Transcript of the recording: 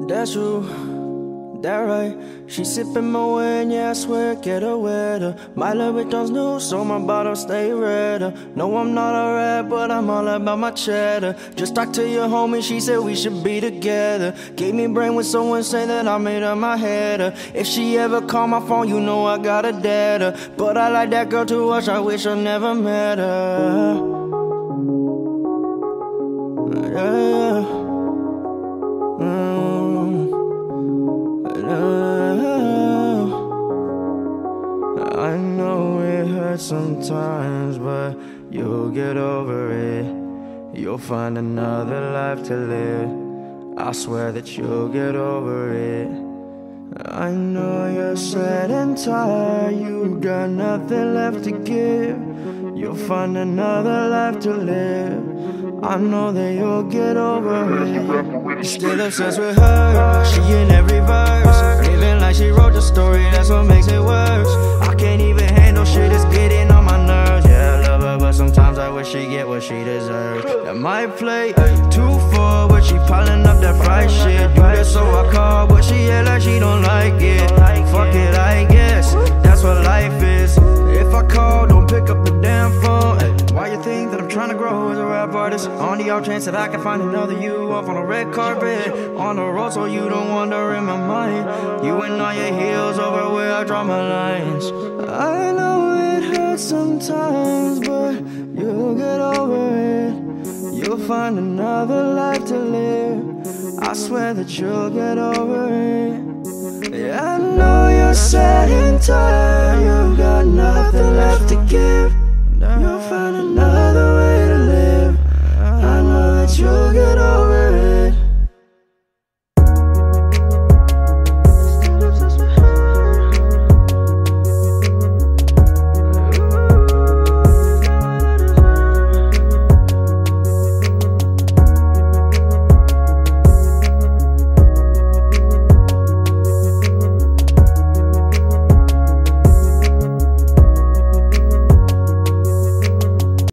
That's true, that right. She sipping my wine, yeah, I swear, get her wetter. My love it don't new, so my bottle stay redder. No, I'm not a rat, but I'm all about my cheddar. Just talked to your homie, she said we should be together. Gave me brain when someone say that I made up my head. If she ever call my phone, you know I got a dead. But I like that girl too much, I wish I never met her. Yeah. I know it hurts sometimes, but you'll get over it. You'll find another life to live. I swear that you'll get over it. I know you're sad and tired, you got nothing left to give. You'll find another life to live. I know that you'll get over it. Still obsessed with her, she in every verse. Living like she wrote the story, that's what makes it worse. I can't even handle shit, it's getting on my nerves. Yeah, I love her, but sometimes I wish she get what she deserves. That might play 2-4, but she piling up that fried shit. Do that so I call, but she act like she don't like it. Fuck it, I guess, that's what life is. If I call, don't pick up the damn phone. Why you think that I'm trying to grow as a rap artist? On the off chance that I can find another you off on a red carpet, on the road, so you don't wander in my mind. You and all your heels over where I draw my lines. I know it hurts sometimes, but you'll get over it. You'll find another life to live. I swear that you'll get over it. Yeah, I know you're sad and tired, you got nothing left to give. You'll find another way to live. I know that you'll get over it.